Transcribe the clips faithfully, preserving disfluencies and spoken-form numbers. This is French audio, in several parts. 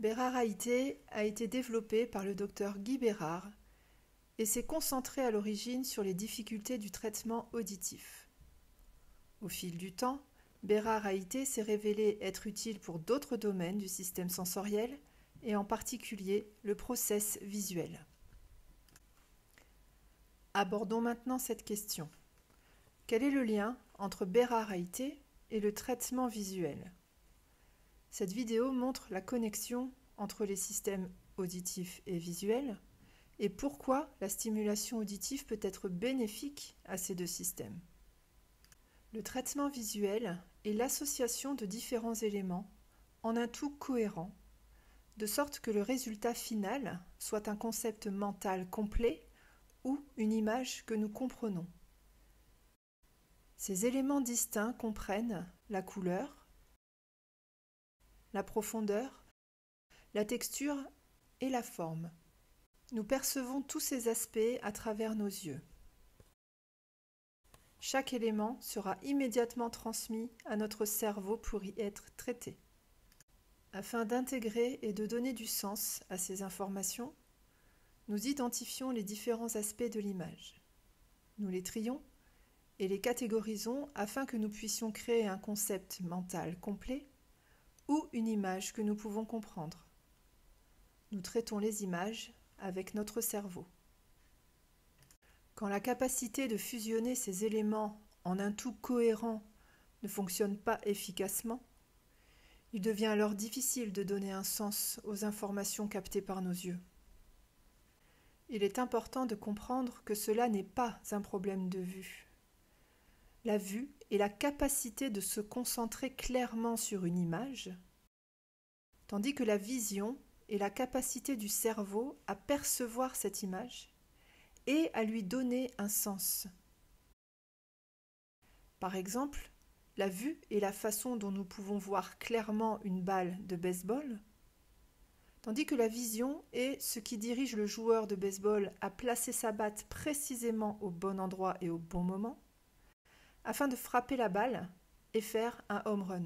Bérard-Haïté a été développé par le docteur Guy Bérard et s'est concentré à l'origine sur les difficultés du traitement auditif. Au fil du temps, Bérard-Haïté s'est révélé être utile pour d'autres domaines du système sensoriel et en particulier le process visuel. Abordons maintenant cette question. Quel est le lien entre Bérard-Haïté et le traitement visuel ? Cette vidéo montre la connexion entre les systèmes auditifs et visuels et pourquoi la stimulation auditive peut être bénéfique à ces deux systèmes. Le traitement visuel est l'association de différents éléments en un tout cohérent, de sorte que le résultat final soit un concept mental complet ou une image que nous comprenons. Ces éléments distincts comprennent la couleur, la profondeur, la texture et la forme. Nous percevons tous ces aspects à travers nos yeux. Chaque élément sera immédiatement transmis à notre cerveau pour y être traité. Afin d'intégrer et de donner du sens à ces informations, nous identifions les différents aspects de l'image. Nous les trions et les catégorisons afin que nous puissions créer un concept mental complet ou une image que nous pouvons comprendre. Nous traitons les images avec notre cerveau. Quand la capacité de fusionner ces éléments en un tout cohérent ne fonctionne pas efficacement, il devient alors difficile de donner un sens aux informations captées par nos yeux. Il est important de comprendre que cela n'est pas un problème de vue. La vue est la capacité de se concentrer clairement sur une image, tandis que la vision est la capacité du cerveau à percevoir cette image et à lui donner un sens. Par exemple, la vue est la façon dont nous pouvons voir clairement une balle de baseball, tandis que la vision est ce qui dirige le joueur de baseball à placer sa batte précisément au bon endroit et au bon moment, afin de frapper la balle et faire un home run.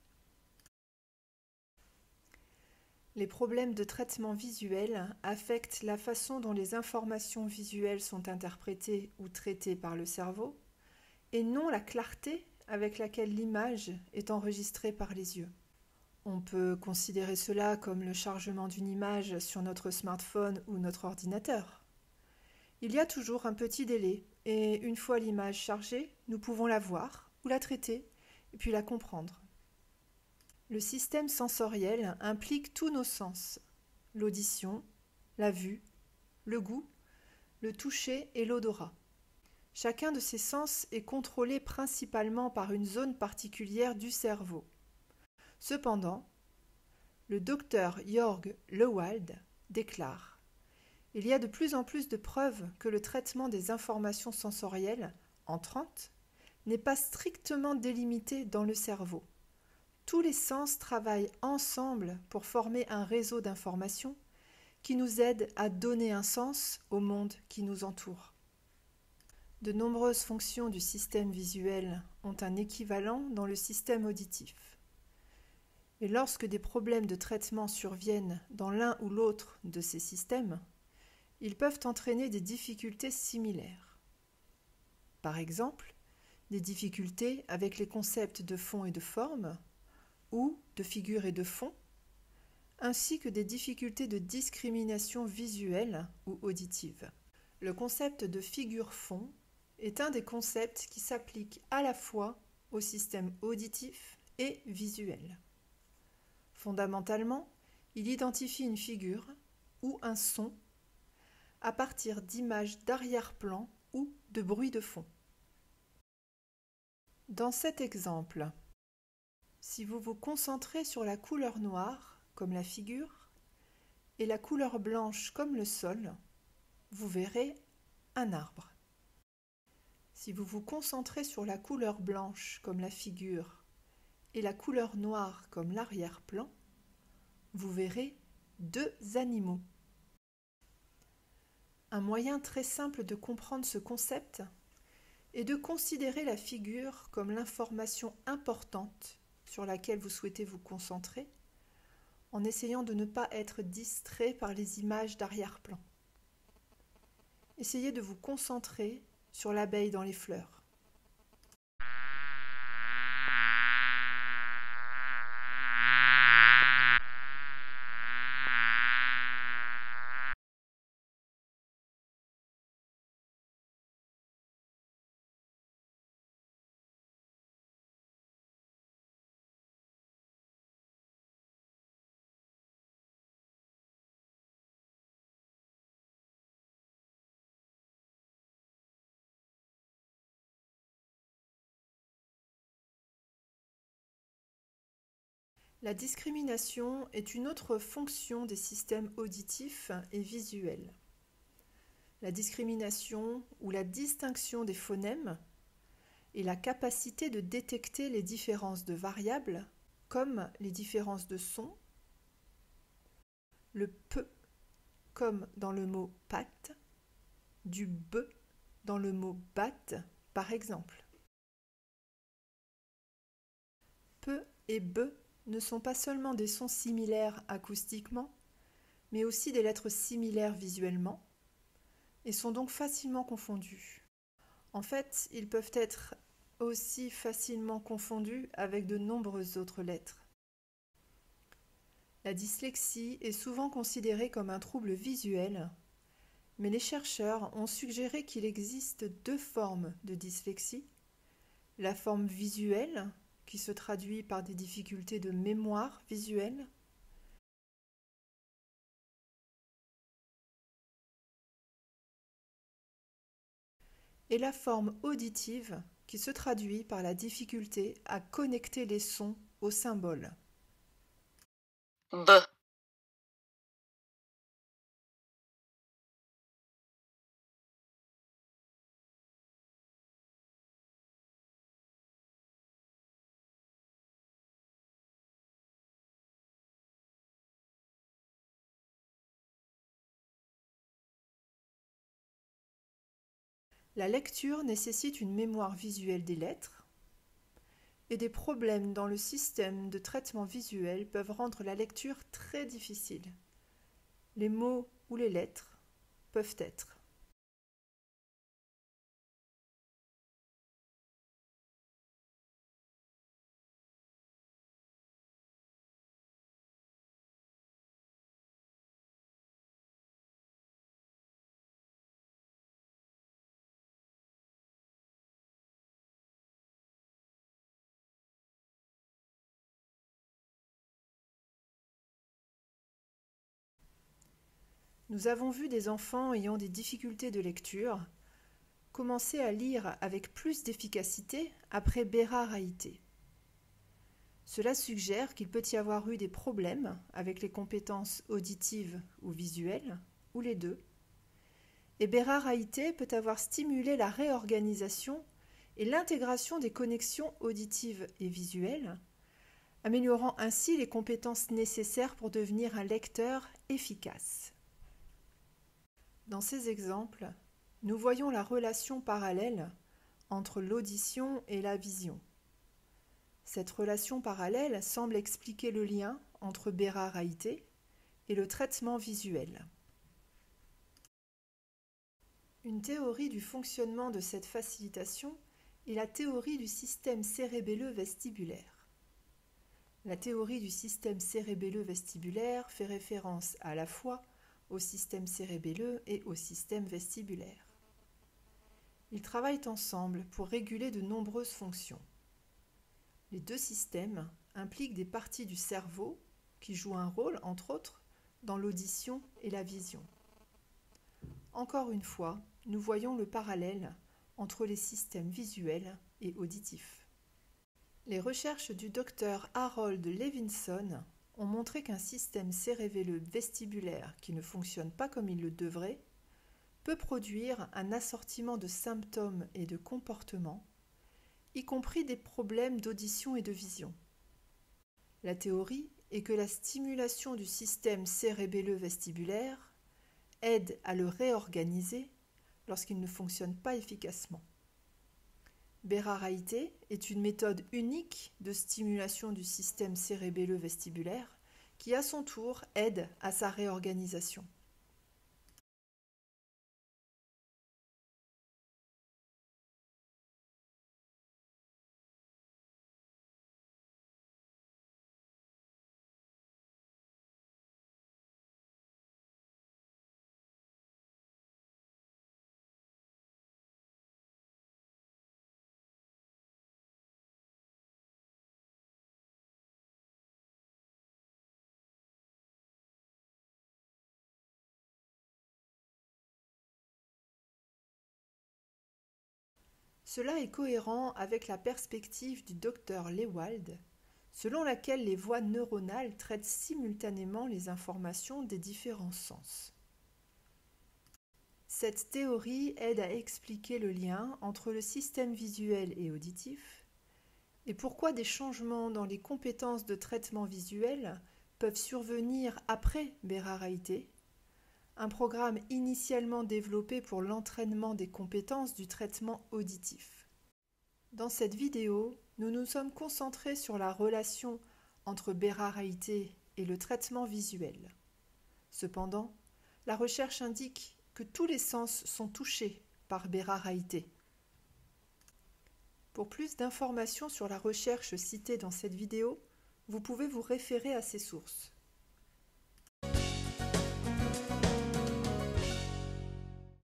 Les problèmes de traitement visuel affectent la façon dont les informations visuelles sont interprétées ou traitées par le cerveau, et non la clarté avec laquelle l'image est enregistrée par les yeux. On peut considérer cela comme le chargement d'une image sur notre smartphone ou notre ordinateur. Il y a toujours un petit délai, et une fois l'image chargée, nous pouvons la voir ou la traiter, et puis la comprendre. Le système sensoriel implique tous nos sens, l'audition, la vue, le goût, le toucher et l'odorat. Chacun de ces sens est contrôlé principalement par une zone particulière du cerveau. Cependant, le docteur Jörg Lewald déclare « Il y a de plus en plus de preuves que le traitement des informations sensorielles, entrantes, n'est pas strictement délimité dans le cerveau. Tous les sens travaillent ensemble pour former un réseau d'informations qui nous aide à donner un sens au monde qui nous entoure. De nombreuses fonctions du système visuel ont un équivalent dans le système auditif. Et lorsque des problèmes de traitement surviennent dans l'un ou l'autre de ces systèmes, ils peuvent entraîner des difficultés similaires. Par exemple, des difficultés avec les concepts de fond et de forme, ou de figure et de fond, ainsi que des difficultés de discrimination visuelle ou auditive. Le concept de figure-fond est un des concepts qui s'applique à la fois au système auditif et visuel. Fondamentalement, il identifie une figure ou un son à partir d'images d'arrière-plan ou de bruit de fond. Dans cet exemple, si vous vous concentrez sur la couleur noire, comme la figure, et la couleur blanche, comme le sol, vous verrez un arbre. Si vous vous concentrez sur la couleur blanche, comme la figure, et la couleur noire, comme l'arrière-plan, vous verrez deux animaux. Un moyen très simple de comprendre ce concept est de considérer la figure comme l'information importante sur laquelle vous souhaitez vous concentrer, en essayant de ne pas être distrait par les images d'arrière-plan. Essayez de vous concentrer sur l'abeille dans les fleurs. La discrimination est une autre fonction des systèmes auditifs et visuels. La discrimination ou la distinction des phonèmes est la capacité de détecter les différences de variables comme les différences de sons, le p comme dans le mot pâte, du b dans le mot batte par exemple. P et b ne sont pas seulement des sons similaires acoustiquement, mais aussi des lettres similaires visuellement, et sont donc facilement confondus. En fait, ils peuvent être aussi facilement confondus avec de nombreuses autres lettres. La dyslexie est souvent considérée comme un trouble visuel, mais les chercheurs ont suggéré qu'il existe deux formes de dyslexie, la forme visuelle, qui se traduit par des difficultés de mémoire visuelle, et la forme auditive, qui se traduit par la difficulté à connecter les sons aux symboles. B. La lecture nécessite une mémoire visuelle des lettres, et des problèmes dans le système de traitement visuel peuvent rendre la lecture très difficile. Les mots ou les lettres peuvent être Nous avons vu des enfants ayant des difficultés de lecture commencer à lire avec plus d'efficacité après Bérard-Haïté. Cela suggère qu'il peut y avoir eu des problèmes avec les compétences auditives ou visuelles, ou les deux, et Bérard-Haïté peut avoir stimulé la réorganisation et l'intégration des connexions auditives et visuelles, améliorant ainsi les compétences nécessaires pour devenir un lecteur efficace. Dans ces exemples, nous voyons la relation parallèle entre l'audition et la vision. Cette relation parallèle semble expliquer le lien entre Bérard-Haïté et le traitement visuel. Une théorie du fonctionnement de cette facilitation est la théorie du système cérébelleux vestibulaire. La théorie du système cérébelleux vestibulaire fait référence à la fois au système cérébelleux et au système vestibulaire. Ils travaillent ensemble pour réguler de nombreuses fonctions. Les deux systèmes impliquent des parties du cerveau qui jouent un rôle, entre autres, dans l'audition et la vision. Encore une fois, nous voyons le parallèle entre les systèmes visuels et auditifs. Les recherches du docteur Harold Levinson ont montré qu'un système cérébelleux vestibulaire qui ne fonctionne pas comme il le devrait peut produire un assortiment de symptômes et de comportements, y compris des problèmes d'audition et de vision. La théorie est que la stimulation du système cérébelleux vestibulaire aide à le réorganiser lorsqu'il ne fonctionne pas efficacement. Bérard-Haïté est une méthode unique de stimulation du système cérébelleux vestibulaire qui à son tour aide à sa réorganisation. Cela est cohérent avec la perspective du docteur Lewald, selon laquelle les voies neuronales traitent simultanément les informations des différents sens. Cette théorie aide à expliquer le lien entre le système visuel et auditif et pourquoi des changements dans les compétences de traitement visuel peuvent survenir après Béraraïté, un programme initialement développé pour l'entraînement des compétences du traitement auditif. Dans cette vidéo, nous nous sommes concentrés sur la relation entre Béraraïté et le traitement visuel. Cependant, la recherche indique que tous les sens sont touchés par Béraraïté. Pour plus d'informations sur la recherche citée dans cette vidéo, vous pouvez vous référer à ces sources.